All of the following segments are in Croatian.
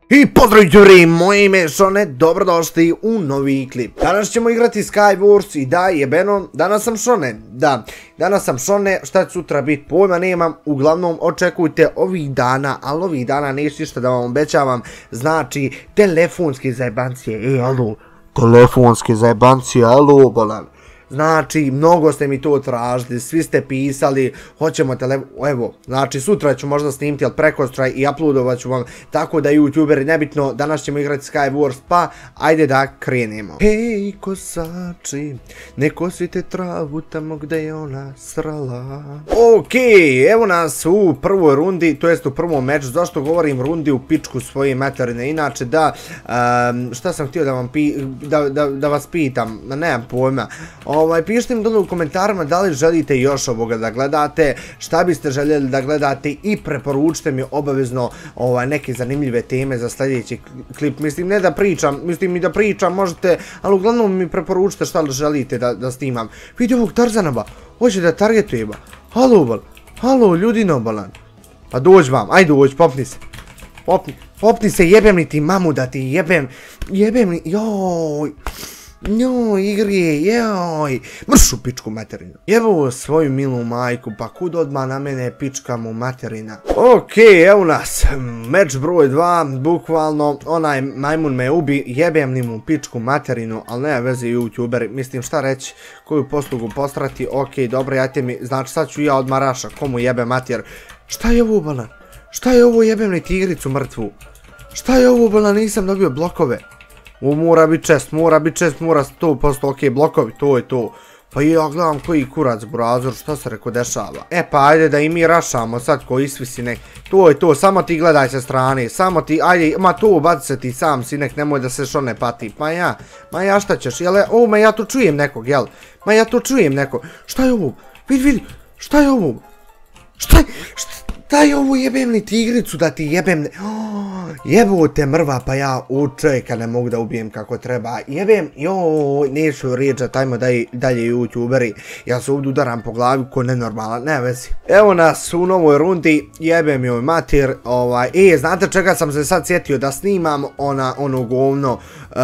I pozdrav ljudi, moje ime je Šone, dobrodošli u novi klip. Danas ćemo igrati Skywars i da jebeno, danas sam Šone, danas sam Šone, šta će sutra biti pojma nemam, uglavnom očekujte ovih dana, ali ovih dana neću ništa da vam obećavam, znači telefonske zajebancije, alo, telefonske zajebancije, alo, bolan. Znači, mnogo ste mi to tražili, svi ste pisali, hoćemo evo, znači sutra ću možda snimiti, ali prekosutra i uploadovat ću vam, tako da youtuberi, nebitno, danas ćemo igrati Skywars, pa ajde da krenemo. Hej kosači, ne kosite travu tamo gde je ona srala. Okej, evo nas u prvoj rundi, to jest u prvom meču, zašto govorim rundi u pičku svoje materine, inače da, šta sam htio da vas pitam, nemam pojma. Pišite mi dole u komentarima da li želite još ovoga da gledate, šta biste željeli da gledate i preporučite mi obavezno neke zanimljive teme za sljedeći klip. Mislim, ne da pričam, mislim i da pričam možete, ali uglavnom mi preporučite šta li želite da snimam. Vidi ovog Tarzanaba, hoće da targetuje ba. Halo, ljudi nobalan. Pa dođi vam, ajde dođi, popni se. Popni se, jebem li ti mamu da ti jebem li, joj. Njoj, igrije, joj, mršu pičku materinu. Evo svoju milu majku, pa kud odmah na mene pička mu materina. Okej, evo nas, meč broj 2, bukvalno, onaj majmun me ubi, jebem li mu pičku materinu, ali nema veze youtuberi, mislim šta reći, koju poslugu postrati, okej, dobro, jajte mi, znači sad ću ja odmah raša, komu jebe mater. Šta je ovo, balan? Šta je ovo, jebem li tigricu mrtvu? Šta je ovo, balan, nisam dobio blokove. Mora biti čest, mora 100%, ok, blokovi, to je to. Pa ja gledam koji kurac burazor, šta se reko dešava. E pa ajde da i mi rašamo sad ko isvisi nek. To je to, samo ti gledaj sa strane, samo ti, ajde, ma to baci se ti sam sinek, nemoj da se Šone pati. Ma ja šta ćeš, jel, ma ja tu čujem nekog, jel? Ma ja tu čujem nekog. Šta je ovo? Vidi, šta je ovo? Šta je ovo, jebem li tigricu da ti jebem, jebo te mrva, pa ja u čovjeka ne mogu da ubijem kako treba, jebem, joj, neću rijeđat, ajmo dalje youtuberi, ja se ovdje udaram po glavi ko nenormalan, ne vezi. Evo nas u novoj rundi, jebem joj mater, znate čega sam se sad sjetio da snimam, ono govno,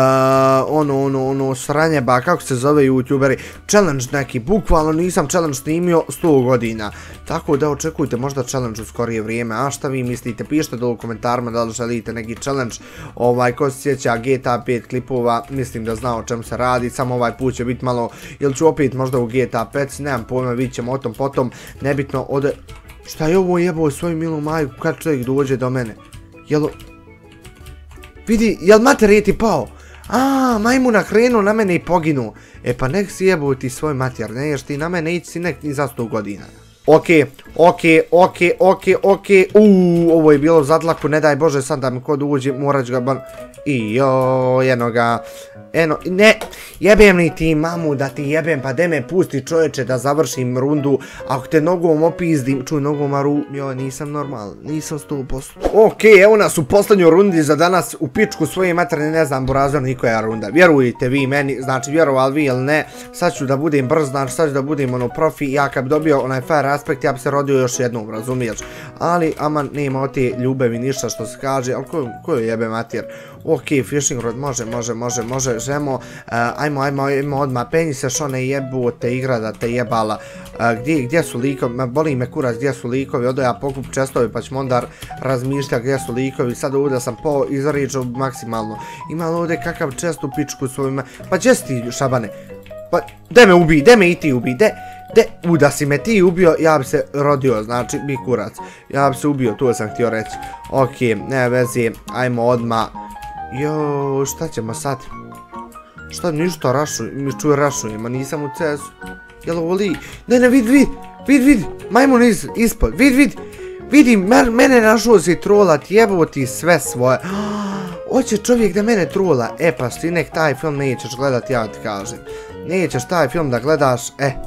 ono sranje, ba, kako se zove youtuberi, challenge neki, bukvalno nisam challenge snimio 100 godina, tako da očekujte možda challenge u skorije vrijeme, a šta vi mislite, pišite dole u komentarima da li želite neki challenge, ko se sjeća GTA 5 klipova, mislim da zna o čem se radi, samo ovaj put će biti malo, ili ću opet možda u GTA 5, nemam pojma, vidit ćemo o tom potom, nebitno ode, šta je ovo jebo svoju milu majku, kad čovjek dođe do mene, vidi, jel mater je ti pao? Majmuna krenuo na mene i poginuo. E pa nek si jebo ti svoj mater, ne ješ ti na mene ići si nek ni za 100 godina. Okej, ovo je bilo zadlaku, ne daj Bože sad da mi kod uđe, morat ću ga ban... ne, jebem li ti mamu da ti jebem, pa de me pusti čovječe da završim rundu, ako te nogom opizdim, čuj nogom aru, nisam normalan, nisam 100%. Okej, evo nas u posljednjoj rundi za danas, u pičku svoje materne, ne znam burazor nikoja runda, vjerujte vi meni, znači vjerovali vi ili ne, sad ću da budem brz, znači sad ću da budem profi, ja kad bi dobio onaj fair aspekt, ja bi se rodio još jednom, razumiješ, ali aman nema od te ljubevi ništa što se kaže, ali koju jebe mater. Okej, fishing rod, može, žemo, ajmo odmah, penji se Šone jebu te igra da te jebala, gdje su likovi, boli me kurac gdje su likovi, odo ja pokup čestovi pa ćemo onda razmišljati gdje su likovi, sad ovdje sam izričao maksimalno, ima li ovdje kakav čest u pičku svojima, pa gdje si ti šabane, pa de me ubij, de me i ti ubij, da si me ti ubio, ja bi se rodio, znači, bi kurac, ja bi se ubio, to sam htio reći, okej, ne vezi, ajmo odmah, joj, šta ćemo sad? Šta ništa rašujemo, nisam u CS-u. Jel ovo li? Ne, vidi, majmun ispod, vidi, mene našao si trolat, jebo ti sve svoje. Hoće čovjek da mene trola, pa ti nek taj film nećeš gledat, ja ti kažem. Nećeš taj film da gledaš,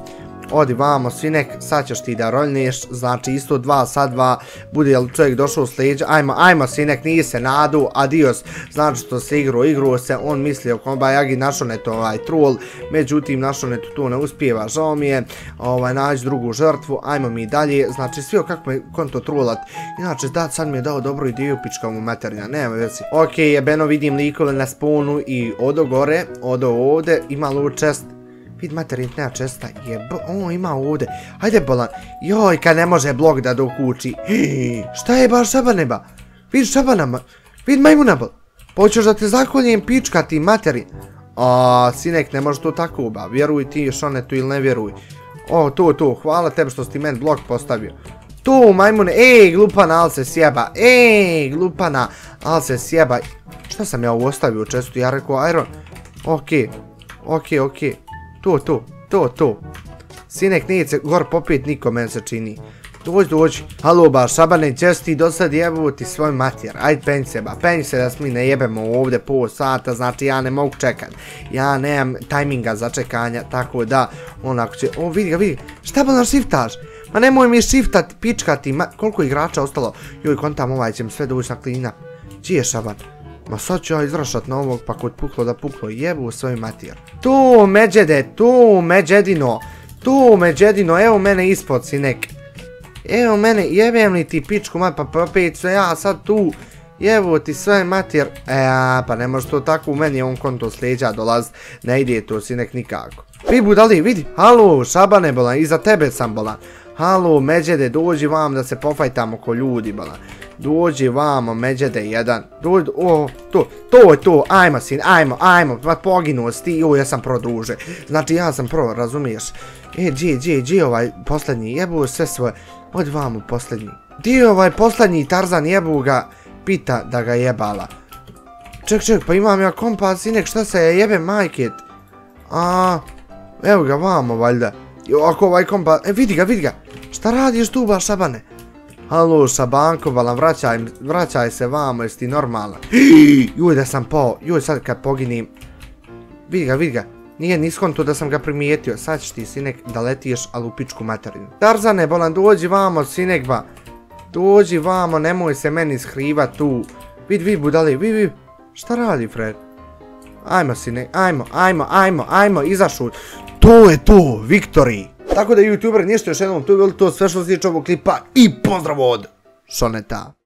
odi vamo, sinek, sad ćeš ti da roljneš, znači isto 2 sa 2, bude li čovjek došao s leđa, ajmo sinek, nije se nadu, adios, znači što se igrao se, on mislio komba Jagi našonet troll, međutim našonetu to ne uspijeva, žao mi je, naći drugu žrtvu, ajmo mi dalje, znači sve kako me konto trollat, inače da, sad mi je dao dobru ideju, pička mu materina, nema veci. Ok, jebeno vidim likove na spawnu i odo gore, odo ovde, ima low chest. Vid materint nema česta, ima ovdje, hajde bolan, joj kad ne može blok da dokući, šta je ba šabane ba, vid šabanama, vid majmuna bol, hoćeš da te zakoljem pička ti materin, sinek ne može to tako ba, vjeruj ti šonetu ili ne vjeruj, to, hvala tebi što si ti meni blok postavio, tu majmune, glupana, al se sjeba, šta sam ja ovo ostavio u čestu, ja rekao iron, ok. To. Sinek nije se gor popit niko men se čini. Dođi. Halo ba, šabane, gdje si ti do sad jebu ti svoj matjer. Ajde penj se da mi ne jebemo ovdje pol sata, znači ja ne mogu čekat. Ja nemam tajminga za čekanja, tako da onako će... vidi ga, šta bolan shiftaš? Ma nemoj mi shiftat, pičkati, koliko igrača ostalo? Joj, kontam ovaj će mi sve doći na klina. Gdje je šaban? Ma sad ću ja izrašat na ovog pa kod puklo da puklo, jebu svoj matir. Tu međedino, evo mene ispod sinek. Evo mene, jebem li ti pičku mat, pa opet sve ja sad tu. Jebu ti svoj matir. Pa ne može to tako, u meni je on konto slijeđa dolaz, ne ide to sinek nikako. Vi budali, vidi, halo, šabane bolan, iza tebe sam bolan. Halo, međede, dođi vam da se pofajtamo ko ljudi bolan. Dođi vamo, međede jedan, to, ajmo sin, ajmo, pa poginuo si ti, ja sam pro druže, znači ja sam pro, razumiješ, gdje ovaj posljednji, jebu sve svoje, od vamo posljednji, gdje ovaj posljednji Tarzan jebu ga, pita da ga jebala, ček, pa imam ja kompas, sinek, šta se je jebe majket, evo ga vamo valjda, ako ovaj kompas, vidi ga, šta radiš tu ba šabane? Halo šabanko, balan, vraćaj se vamo, jesi ti normalan? Joj da sam pao, joj sad kad poginim. Vidi ga, nije niskonto da sam ga primijetio, sad ćeš ti sinek da letiješ, ali u pičku materinu. Tarzane, bolan, dođi vamo sinek ba, dođi vamo, nemoj se meni skrivat tu. Vid budali, vid, šta radi Fred? Ajmo sinek, ajmo, izašuj. To je to, victory. Tako da youtuber, ništa još jednom, to je bilo to sve što se tiče ovog klipa i pozdrav od Šoneta.